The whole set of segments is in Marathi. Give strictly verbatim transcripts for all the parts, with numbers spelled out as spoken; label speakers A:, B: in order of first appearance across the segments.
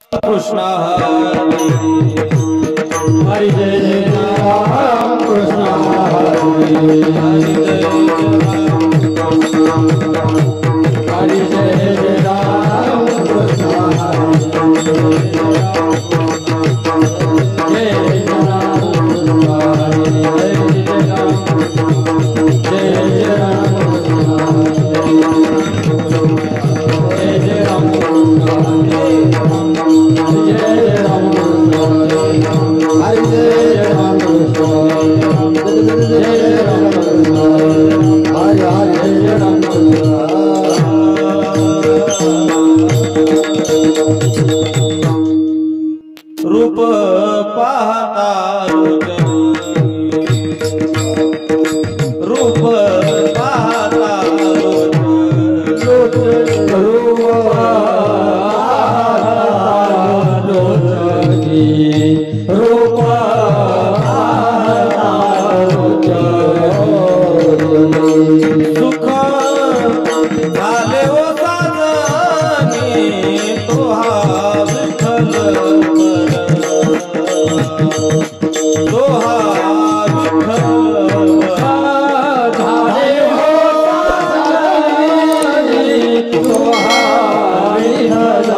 A: कृष्ण हरे हरि जय जय राम कृष्ण हरे हरि जय हरि जय जय राम कृष्ण हरे जय रूप पाहता रूप पाहता सुख झाले हो साजनी तोहा विठ्ठल तोहा विठ्ठल झाले हो साजनी तोहा विठ्ठल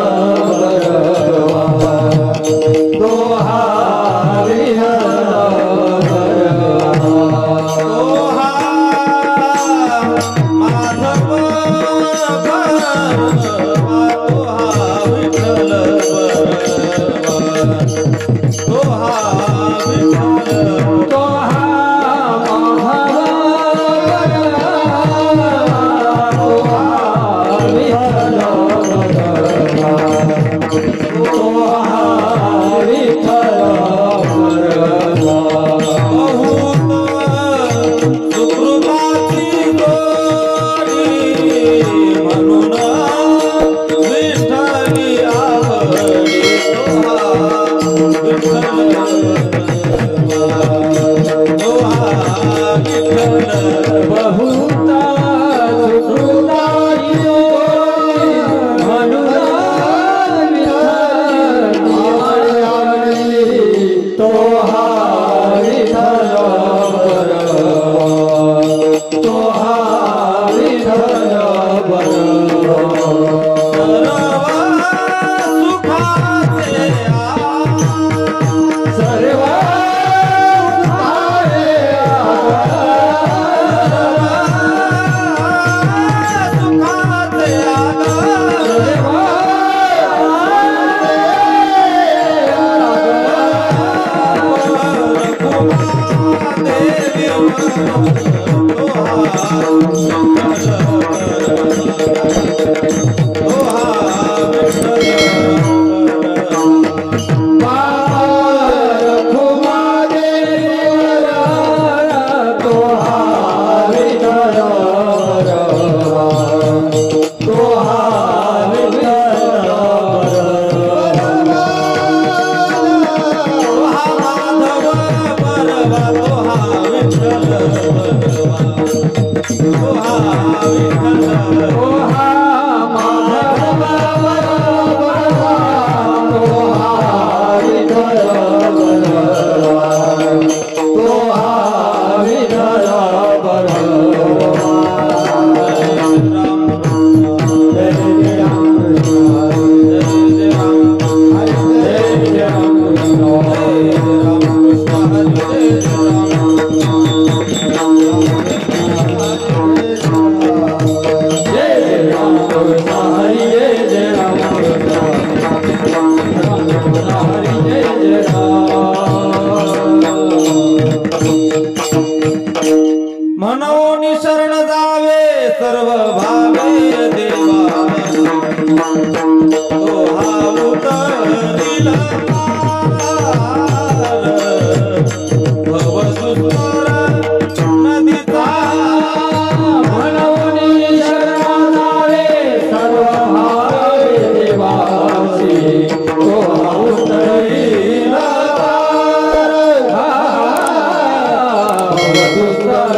A: तोहा मनोनी शरण जावे सर्व भावे देवा तो हा उतरिला भव सुंदर नदीचा मनोनी शरण जावे सर्व भावे देवा तो हा उतरिला भव सुंदर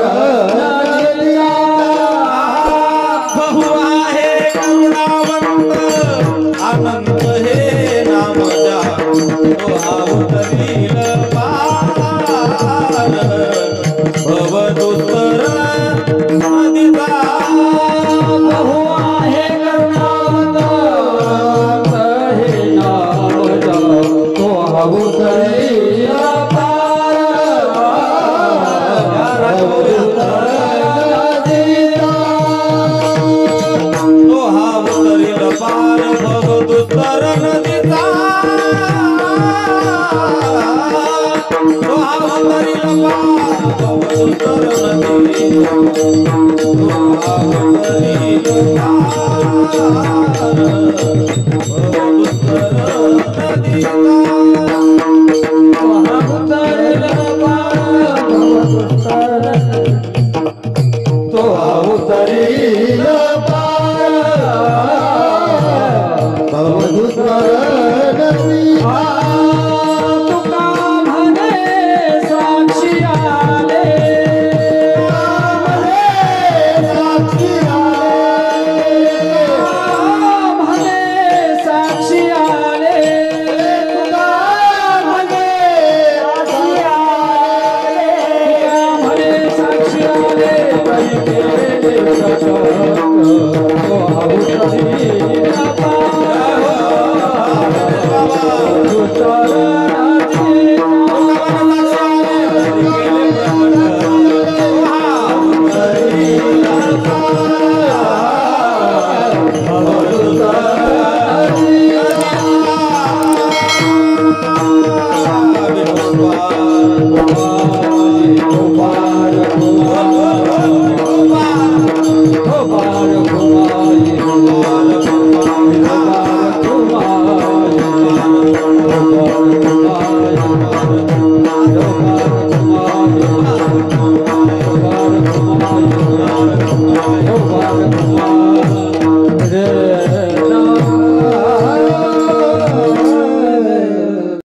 A: अनंत हे नाम तो हा उतरील पार भवदुस्तर नदीचा
B: बहु आहे करुणावंत हे नाम जप तो हा उतरील पार भवदुस्तर नदीचा
A: तो हा उतरील पार भवदुस्तर नदीचा तो हा उतरील पार भवदुस्तर नदीचा तो हा उतरील पार भवदुस्तर नदीचा
B: तो हा उतरील पार भवदुस्तर नदीचा